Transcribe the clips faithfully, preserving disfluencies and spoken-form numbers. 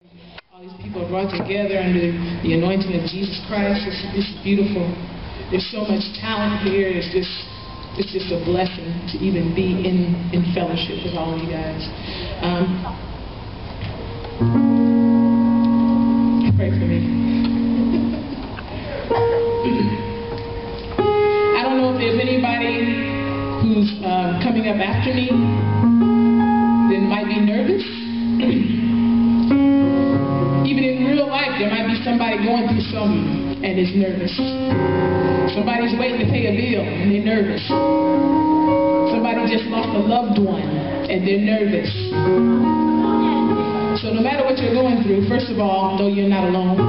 All these people are brought together under the anointing of Jesus Christ. It's, it's beautiful. There's so much talent here. It's just, it's just a blessing to even be in, in fellowship with all of you guys. Um, pray for me. I don't know if there's anybody who's uh, coming up after me that might be nervous. Even in real life, there might be somebody going through something and is nervous. Somebody's waiting to pay a bill and they're nervous. Somebody just lost a loved one and they're nervous. So no matter what you're going through, first of all, know you're not alone.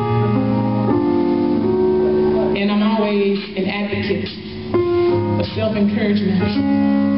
And I'm always an advocate of self-encouragement.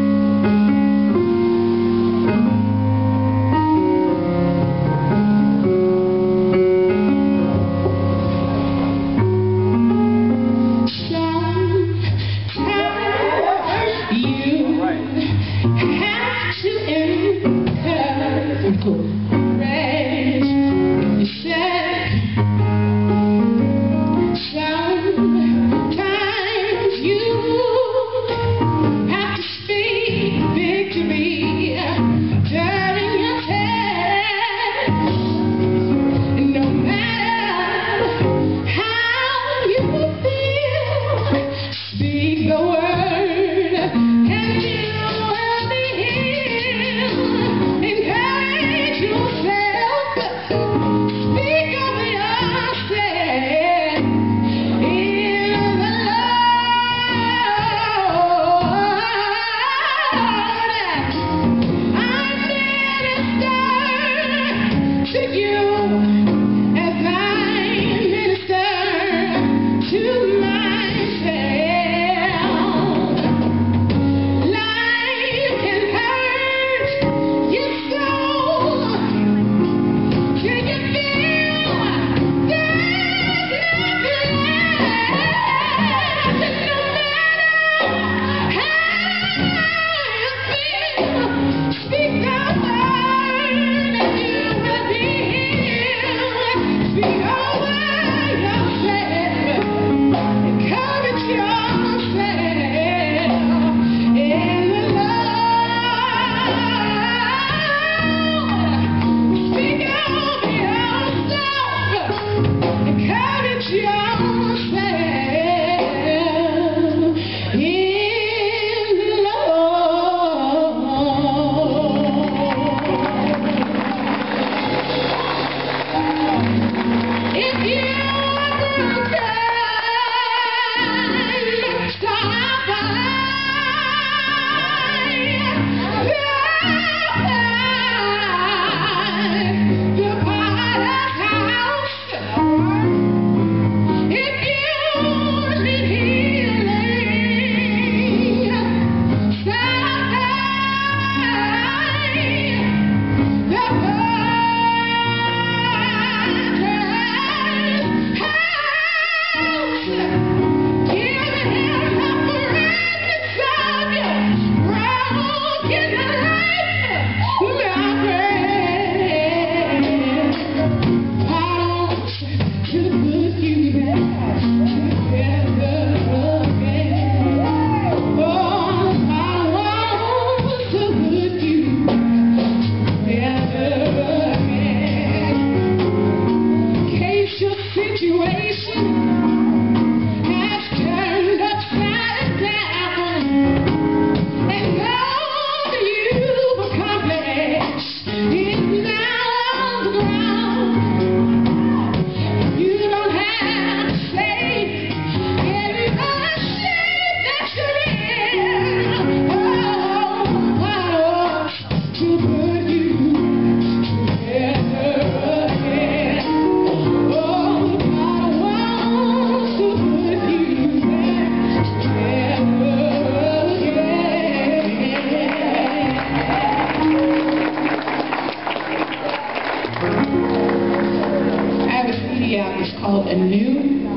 Called Anew,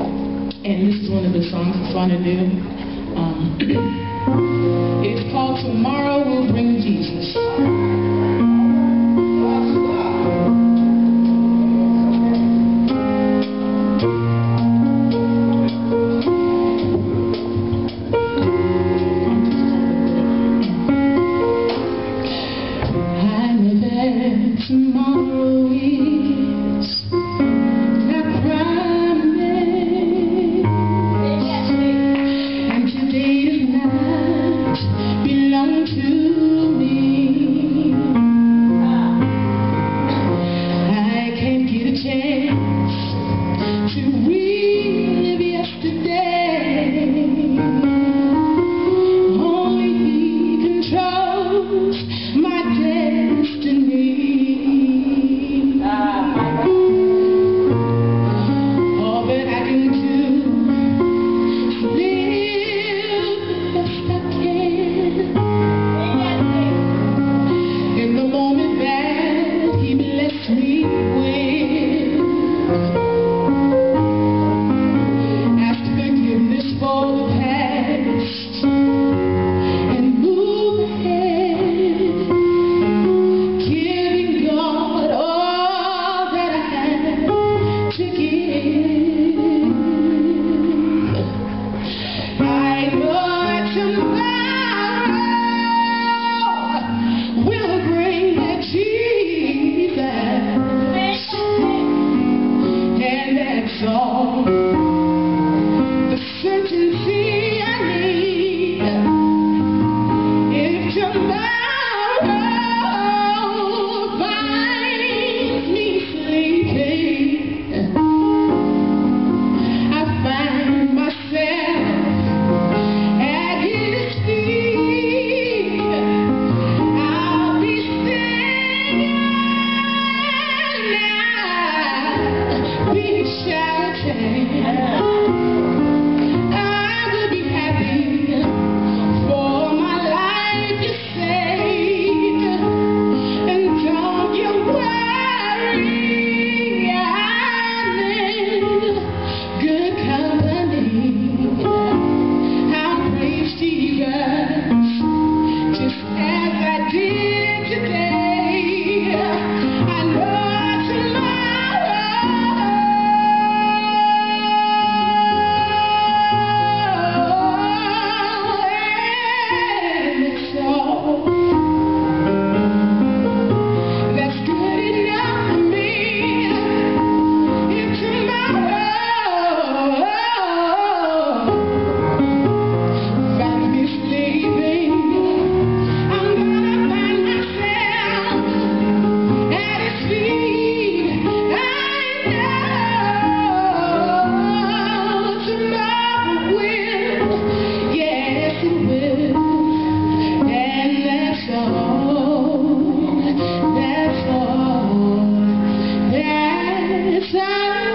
and this is one of the songs that's on Anew. Um, it's called Tomorrow Will Bring Jesus. will, yes it will, and that's all, that's all, that's all.